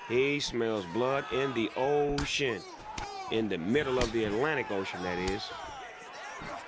He smells blood in the ocean. In the middle of the Atlantic Ocean, that is.